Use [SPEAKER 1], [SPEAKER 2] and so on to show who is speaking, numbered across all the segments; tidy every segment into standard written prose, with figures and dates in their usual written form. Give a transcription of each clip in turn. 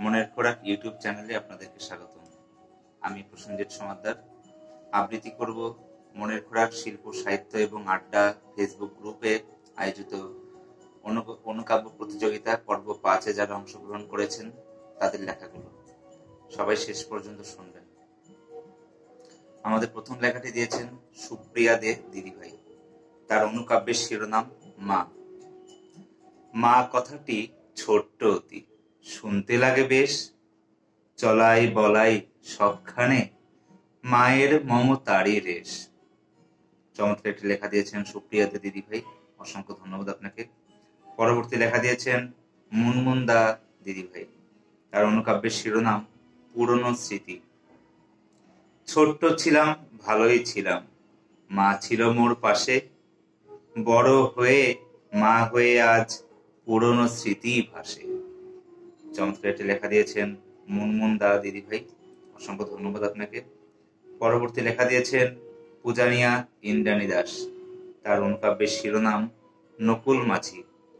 [SPEAKER 1] মনের খোরাক ইউটিউব চ্যানেলে আপনাদেরকে স্বাগতম। আমি প্রসেনজিৎ সমাদ্দার আবৃত্তি করব মনের খোরাক শিল্প সাহিত্য এবং আড্ডা ফেসবুক গ্রুপে আয়োজিত অনুকাব্য প্রতিযোগিতা পর্ব 5-এ যারা অংশগ্রহণ করেছেন তাদের লেখাগুলো। সবাই শেষ পর্যন্ত শুনবেন। আমাদের প্রথম লেখাটি দিয়েছেন সুপ্রিয়া দে দিদিভাই। তার অনুকাব্যের শিরোনাম মা। মা কথাটি ছোট্ট অতি, শুনতে লাগে বেশ, চলাই বলাই সবখানে মায়ের মমতারই রেশ। চমৎকার একটি লেখা দিয়েছেন সুপ্রিয়া দে দিদিভাই, অসংখ্য ধন্যবাদ আপনাকে। পরবর্তী লেখা দিয়েছেন মুনমুনদা দিদিভাই। তার অনুকাব্যের শিরোনাম পুরনো স্মৃতি। ছোট্ট ছিলাম, ভালোই ছিলাম, মা ছিল মোর পাশে, বড় হয়ে মা হয়ে আজ পুরনো স্মৃতি ভাসে। চমৎকার একটি লেখা দিয়েছেন মুনমুনদা দিদিভাই, অসংখ্য ধন্যবাদ আপনাকে। পরবর্তী লেখা দিয়েছেন পূজানিয়া ইন্দ্রাণী দাস। তার অনুকাব্যের শিরোনাম নকুল মাঝি।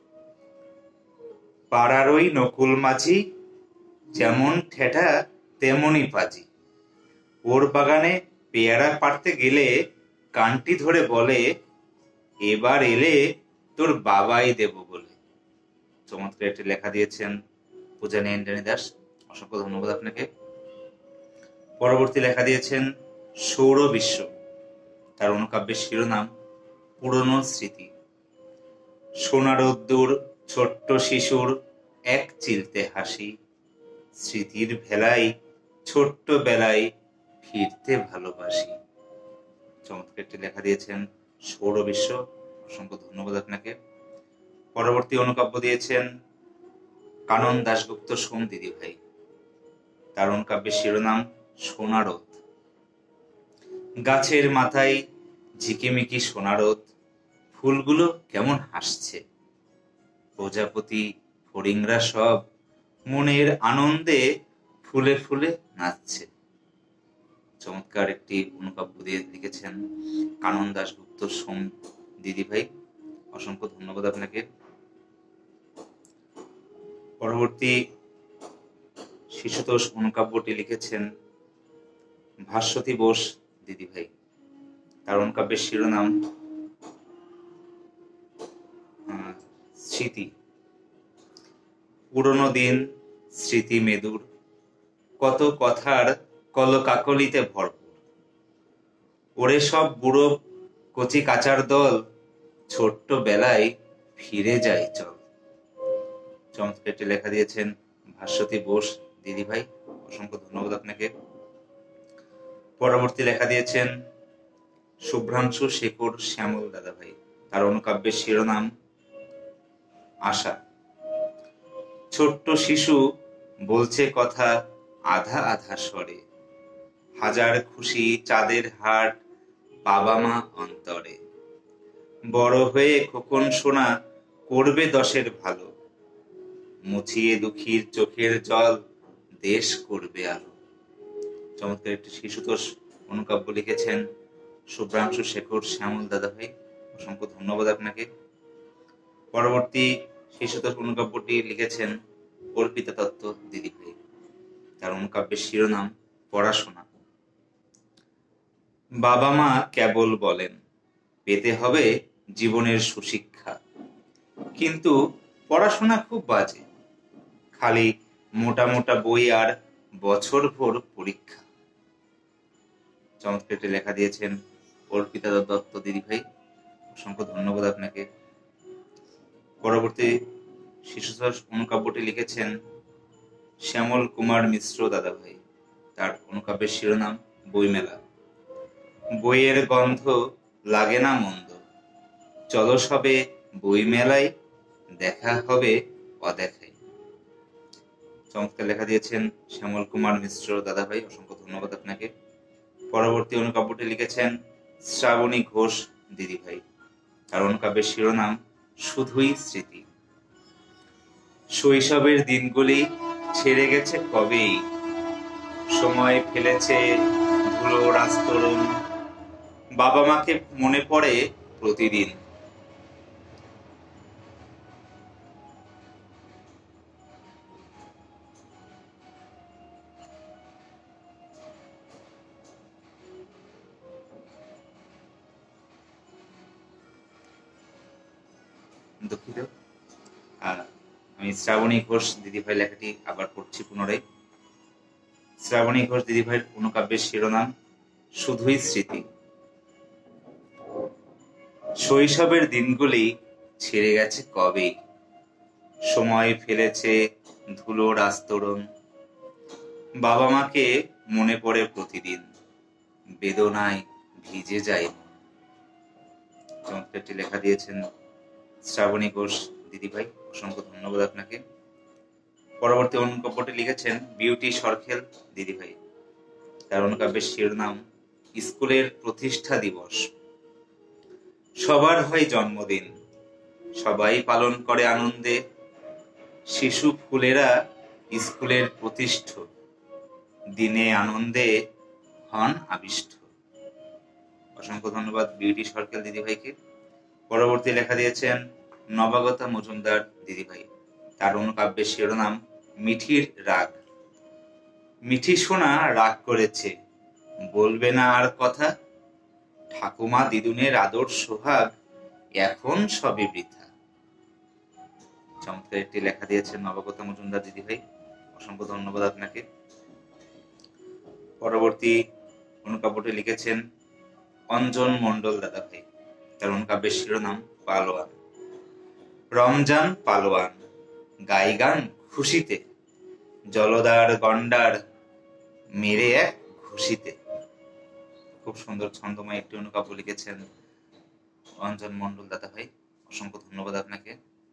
[SPEAKER 1] পাড়ার ওই নকুল মাঝি, যেমন ঠেঠা তেমনই পাজি, ওর বাগানে পেয়ারা পাড়তে গেলে কানটি ধরে বলে, এবার এলে তোর বাবাই দেব বলে। চমৎকার একটি লেখা দিয়েছেন পূজানিয়া ইন্দ্রাণী দাস, অসংখ্য ধন্যবাদ আপনাকে। পরবর্তী লেখা দিয়েছেন সৌর বিশ্ব। তার অনুকাব্যের শিরোনাম পুরনো স্মৃতি। সোনা রোদ্দুর ছোট্ট শিশুর এক চিলতে হাসি, স্মৃতির ভেলায় ছোট্ট বেলায় ফিরতে ভালোবাসি। চমৎকার একটি লেখা দিয়েছেন সৌর বিশ্ব, অসংখ্য ধন্যবাদ আপনাকে। পরবর্তী অনুকাব্য দিয়েছেন কানন দাশগুপ্ত সোম দিদিভাই। তার অনুকাব্যের শিরোনাম সোনারোদ। গাছের মাথায় ঝিকিমিকি সোনারোদ, ফুলগুলো কেমন হাসছে, প্রজাপতি ফড়িংরা সব মনের আনন্দে ফুলে ফুলে নাচছে। চমৎকার একটি অনুকাব্য দিয়ে লিখেছেন কানন দাশগুপ্ত সোম দিদিভাই, অসংখ্য ধন্যবাদ আপনাকে। পরবর্তী শিশুতোষ অনুকাব্যটি লিখেছেন ভাস্বতী বোস দিদিভাই। তার অনুকাব্যের শিরোনাম স্মৃতি। পুরনো দিন স্মৃতি মেদুর, কত কথার কলকাকলিতে ভরপুর, ওরে সব বুড়ো কচি কাচার দল, ছোট্ট বেলায় ফিরে যায় চল। চমৎকার একটি লেখা দিয়েছেন ভাস্বতী বোস দিদিভাই, অসংখ্য ধন্যবাদ আপনাকে। পরবর্তী লেখা দিয়েছেন শুভ্রাংশু শেখর শ্যামল দাদাভাই। তার অনুকাব্যের শিরোনাম আশা। ছোট্ট শিশু বলছে কথা আধা আধা স্বরে, হাজার খুশি চাঁদের হাট বাবা মা অন্তরে, বড় হয়ে খোকন সোনা করবে দশের ভালো, মুছিয়ে দুঃখীর চোখের জল দেশ করবে আলো। চমৎকার একটি শিশুতোষ অনুকাব্য লিখেছেন শুভ্রাংশু শেখর শ্যামল দাদাভাই, অসংখ্য ধন্যবাদ আপনাকে। পরবর্তী শিশুতোষ অনুকাব্যটি লিখেছেন অর্পিতা দত্ত দিদিভাই। তার অনুকাব্যের শিরোনাম পড়াশোনা। বাবা মা কেবল বলেন পেতে হবে জীবনের সুশিক্ষা, কিন্তু পড়াশোনা খুব বাজে, খালি মোটা মোটা বই আর বছর ভোর পরীক্ষা। চমৎকার একটি লেখা দিয়েছেন অর্পিতা দত্ত দিদিভাই, অসংখ্য ধন্যবাদ আপনাকে। পরবর্তী শিশুতোষ অনুকাব্যটি লিখেছেন শ্যামল কুমার মিশ্র দাদাভাই। তার অনুকাব্যের শিরোনাম বইমেলা। বইয়ের গন্ধ লাগে না মন্দ, চলো সবে বই মেলায়, দেখা হবে অদেখায়। চমৎকার লেখা দিয়েছেন শ্যামল কুমার মিশ্র দাদাভাই, অসংখ্য ধন্যবাদ আপনাকে। পরবর্তী অনুকাব্যটি লিখেছেন শ্রাবণী ঘোষ দিদিভাই। তার অনুকাব্যের শিরোনাম শুধুই স্মৃতি। শৈশবের দিনগুলি ছেড়ে গেছে কবেই, সময় ফেলেছে ধুলোর আস্তরণ, বাবা মাকে মনে পড়ে প্রতিদিন। আমি শ্রাবণী ঘোষ দিদিভাই লেখাটি আবার পড়ছি পুনরায়। শ্রাবণী ঘোষ দিদিভাইয়ের অনুকাব্যের শিরোনাম শুধুই স্মৃতি। শৈশবের দিনগুলি ছেড়ে গেছে কবেই, সময় ফেলেছে ধুলোর আস্তরণ। বাবা মাকে মনে পড়ে প্রতিদিন, বেদনায় ভিজে যায়। চমৎকার একটি লেখা দিয়েছেন শ্রাবণী ঘোষ দিদিভাই, অসংখ্য ধন্যবাদ আপনাকে। পরবর্তী অনুকাব্যটি লিখেছেন বিউটি সরখেল দিদিভাই। তার অনুকাব্যের শিরোনাম স্কুলের প্রতিষ্ঠা দিবস। সবার হয় জন্মদিন, সবাই পালন করে আনন্দে, শিশু ফুলেরা স্কুলের প্রতিষ্ঠ, দিনে আনন্দে হন আবিষ্ট। অসংখ্য ধন্যবাদ বিউটি সরকেল দিদিভাইকে। পরবর্তী লেখা দিয়েছেন নবাগতা মজুমদার দিদিভাই। তার অনুকাব্যের শিরোনাম মিঠির রাগ। মিঠি সোনা রাগ করেছে, বলবে না আর কথা, ঠাকুমা দিদুনের আদর সোহাগ এখন সবই বৃথা। চমৎকার একটি লেখা দিয়েছেন নবাগতা মজুমদার দিদিভাই, অসংখ্য ধন্যবাদ আপনাকে। পরবর্তী অনুকাব্যটি লিখেছেন অঞ্জন মন্ডল দাদাভাই। তার অনুকাব্যের শিরোনাম পালোয়ান। রমজান পালোয়ান, গাই গান খুশিতে, জলদার গন্ডার মেরে এক খুশিতে। খুব সুন্দর ছন্দময় একটি অনুকাব্য লিখেছেন অঞ্জন মন্ডল দাদাভাই, অসংখ্য ধন্যবাদ আপনাকে।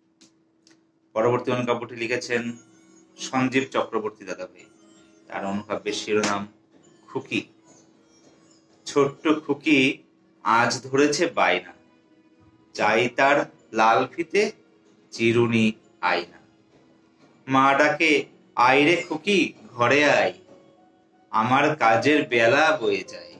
[SPEAKER 1] পরবর্তী অনুকাব্যটি লিখেছেন সঞ্জীব চক্রবর্তী দাদাভাই। তার অনুকাব্যের শিরোনাম খুকি। ছোট্ট খুকি আজ ধরেছে বায়না, চাই তার লাল ফিতে চিরুনি আয়না। মা ডাকে আয় রে খুকি ঘরে আয়, আমার কাজের বেলা বয়ে যায়।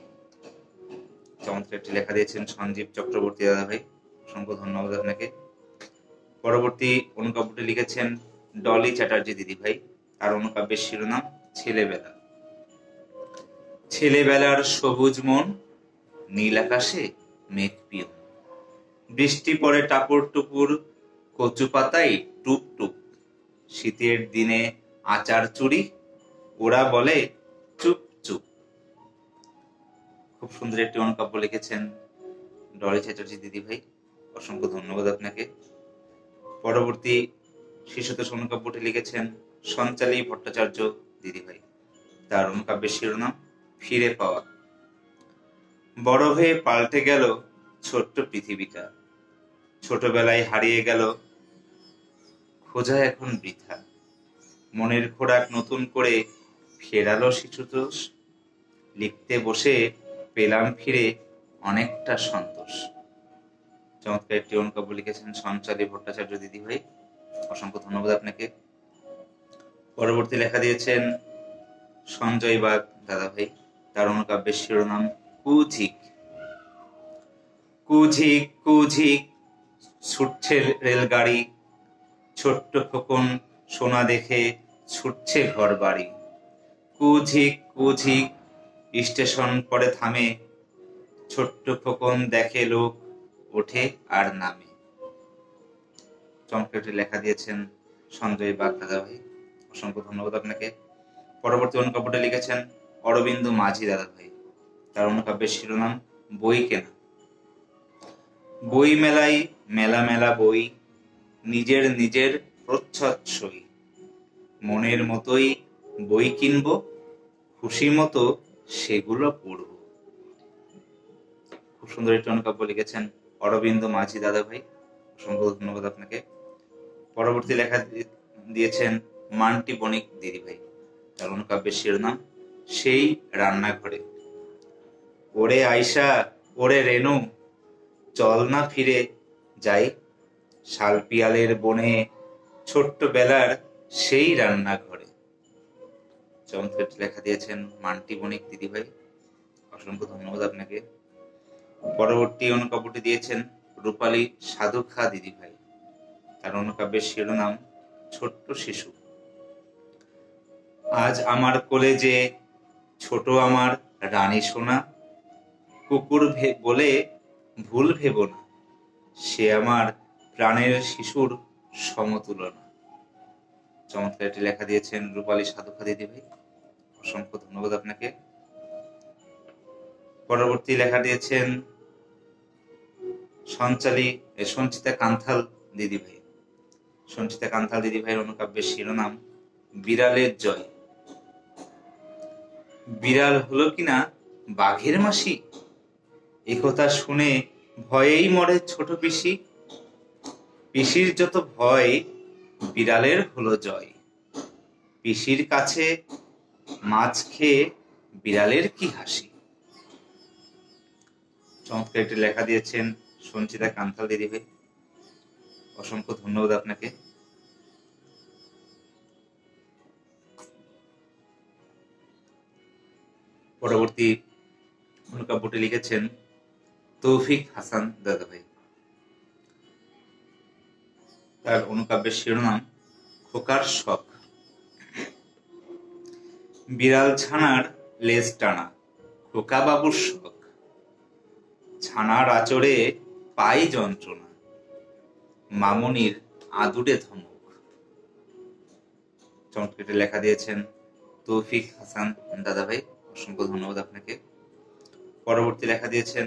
[SPEAKER 1] চমৎকার একটি লেখা দিয়েছেন সঞ্জীব চক্রবর্তী দাদাভাই, অসংখ্য ধন্যবাদ আপনাকে। পরবর্তী অনুকাব্যটি লিখেছেন ডলি চ্যাটার্জি দিদিভাই। তার অনুকাব্যের শিরোনাম ছেলেবেলা। ছেলেবেলার সবুজ মন, নীল আকাশে মেঘ পিয়ন, বৃষ্টি পড়ে টাপুর টুপুর, কচু পাতায় টুপ টুপ, শীতের দিনে আচার চুরি, ওরা বলে চুপ চুপ। খুব সুন্দর একটি অনুকাব্য লিখেছেন ডলি চ্যাটার্জি দিদিভাই, অসংখ্য ধন্যবাদ আপনাকে। পরবর্তী শিশুতোষ অনুকাব্যটি লিখেছেন সঞ্চালী ভট্টাচার্য দিদিভাই। তার অনুকাব্যের শিরোনাম ফিরে পাওয়া। বড় হয়ে পাল্টে গেল ছোট্ট পৃথিবীটা, ছোটবেলায় হারিয়ে গেল খোঁজা এখন বৃথা, মনের খোরাক নতুন করে ফেরালো শিশুতোষ, লিখতে বসে পেলাম ফিরে অনেকটা সন্তোষ। চমৎকার একটি অনুকাব্য লিখেছেন সঞ্চালী ভট্টাচার্য দিদিভাই, অসংখ্য ধন্যবাদ আপনাকে। পরবর্তী লেখা দিয়েছেন সঞ্জয় বাগ দাদাভাই। তার অনুকাব্যের শিরোনাম কুঝিক। কুঝিক কুঝিক ছুটছে রেলগাড়ি, ছোট্ট খোকন সোনা দেখে ছুটছে ঘর বাড়ি। কুঝিক কুঝিক স্টেশন পরে থামে, ছোট্ট খোকন দেখে লোক ওঠে আর নামে। চমৎকার লেখা দিয়েছেন সঞ্জয় বাগ দাদাভাই, অসংখ্য ধন্যবাদ আপনাকে। পরবর্তী অনুকাব্যটা লিখেছেন অরবিন্দ মাঝি দাদাভাই। তার অনুকাব্যের শিরোনাম বই কেনা। বই মেলায় মেলা মেলা বই, নিজের নিজের প্রচ্ছদ সই, মনের মতোই বই কিনবো, খুশি মতো সেগুলো পড়ব। খুব সুন্দর একটি অনুকাব্য লিখেছেন অরবিন্দ মাঝি দাদাভাই, অসংখ্য ধন্যবাদ আপনাকে। পরবর্তী লেখা দিয়েছেন মান্টি বণিক দিদিভাই। তার অনুকাব্যের শিরোনাম সেই রান্নাঘরে। ওরে আয়শা ওরে রেনু, চল না ফিরে যাই, শালপিয়ালের বনে ছোট্ট বেলার সেই রান্নাঘরে। চমৎকার লেখা দিয়েছেন মান্টি বণিক দিদিভাই, অসংখ্য ধন্যবাদ আপনাকে। পরবর্তী অনুকাব্যটি দিয়েছেন রূপালী সাধু খা দিদিভাই। তার অনুকাব্যের শিরোনাম ছোট্ট শিশু। আজ আমার কোলে যে ছোট আমার রানী সোনা, কুকুর বলে ভুল ভেবো না, সে আমার প্রাণের শিশুর সমতুলনা। চমৎকার একটি লেখা দিয়েছেন রূপালী সাধুখা দিদিভাই, অসংখ্য ধন্যবাদ আপনাকে। পরবর্তী লেখা দিয়েছেন সঞ্চিতা কান্থাল দিদিভাই। সঞ্চিতা কান্থাল দিদিভাইয়ের অনুকাব্যের শিরোনাম বিড়ালের জয়। বিড়াল হলো কিনা বাঘের মাসি, একথা শুনে ভয়েই মরে ছোট পিসি। পিসির যত ভয়, বিড়ালের হলো জয়। পিসির কাছে মাছ খেয়ে বিড়ালের কি হাসি। চমৎকার একটি লেখা দিয়েছেন সঞ্চিতা কান্থাল দিদিভাই, অসংখ্য ধন্যবাদ আপনাকে। পরবর্তী অনুকাব্যটি লিখেছেন তৌফিক হাসান দাদাভাই। তার অনুকাব্যের শিরোনাম খোকার শখ। বিড়াল ছানার লেজ টানা খোকা বাবুর শখ, ছানার আচরে পাই যন্ত্রণা, মামনির আদুরে ধমক। চমৎকার লেখা দিয়েছেন তৌফিক হাসান দাদাভাই, অসংখ্য ধন্যবাদ আপনাকে। পরবর্তী লেখা দিয়েছেন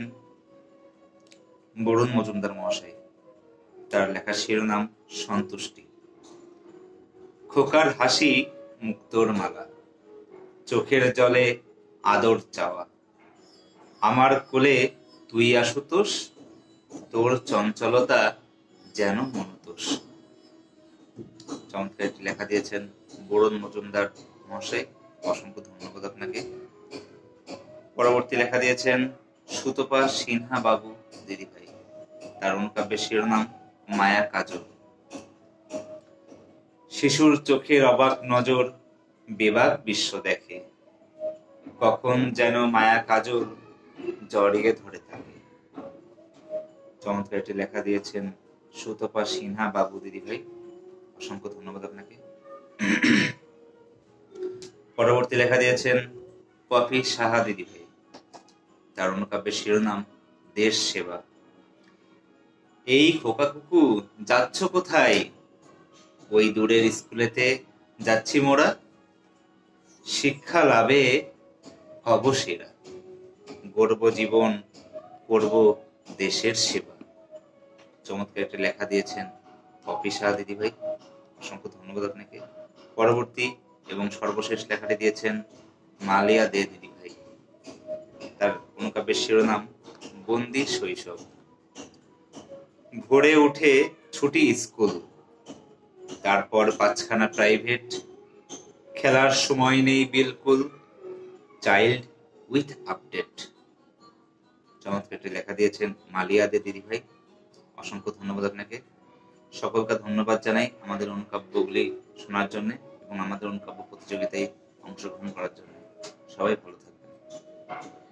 [SPEAKER 1] বরুণ মজুমদার মহাশয়। তার লেখার শিরোনাম সন্তুষ্টি। খোকার হাসি মুক্তোর মালা, চোখের জলে আদর চাওয়া, আমার কোলে তুই আশুতোষ, তোর চঞ্চলতা যেন মনতোষ। চমৎকার একটি লেখা দিয়েছেন বরুণ মজুমদার মহাশয়, অসংখ্য ধন্যবাদ আপনাকে। পরবর্তী লেখা দিয়েছেন সুতপা সিনহা বাবু দিদিভাই। তার অনুকাব্যের শিরোনাম মায়া কাজল। শিশুর চোখের অবাক নজর বেবাক বিশ্ব দেখে, কখন যেন মায়া কাজল জড়িয়ে ধরে থাকে। চমৎকার একটি লেখা দিয়েছেন সুতপা সিনহা বাবু দিদিভাই, অসংখ্য ধন্যবাদ আপনাকে। পরবর্তী লেখা দিয়েছেন পপি সাহা দিদিভাই। তার অনুকাব্যের শিরোনাম দেশ সেবা। এই খোকা কুকু যাচ্ছ কোথায়, ওই দূরের স্কুলেতে যাচ্ছি মোরা, শিক্ষা লাভে হব সেরা, গর্ব জীবন করব দেশের সেবা। চমৎকার একটি লেখা দিয়েছেন পপি সাহা দিদিভাই, অসংখ্য ধন্যবাদ আপনাকে। পরবর্তী এবং সর্বশেষ লেখাটি দিয়েছেন মালিয়া দে দিদিভাই। তার অনুকাব্যের শিরোনাম বন্দি শৈশব। ভোরে উঠে ছুটি স্কুল, তারপর 5খানা প্রাইভেট, খেলার সময় নেই বিলকুল, চাইল্ড উইথ আপডেট। চমৎকার একটি লেখা দিয়েছেন মালিয়া দে দিদিভাই, অসংখ্য ধন্যবাদ আপনাকে। সকলকে ধন্যবাদ জানাই আমাদের অনুকাব্যগুলি শোনার জন্য এবং আমাদের অনুকাব্য প্রতিযোগিতায় অংশগ্রহণ করার জন্য। সবাই ভালো থাকবেন।